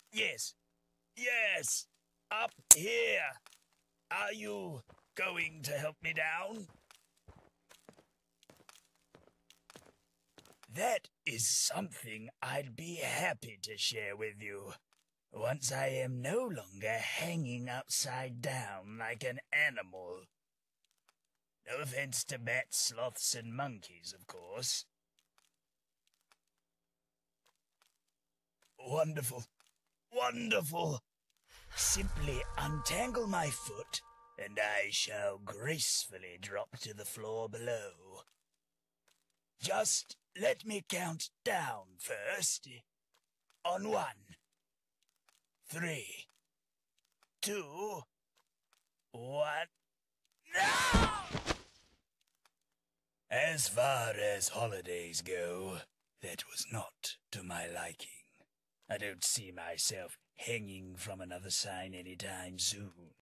Yes. Yes. Up here. Are you going to help me down? That is something I'd be happy to share with you. Once I am no longer hanging upside down like an animal. No offense to bats, sloths, and monkeys, of course. Wonderful. Wonderful. Simply untangle my foot, and I shall gracefully drop to the floor below. Just let me count down first. On 1, 3, 2, 1. No! As far as holidays go, that was not to my liking. I don't see myself hanging from another sign anytime soon.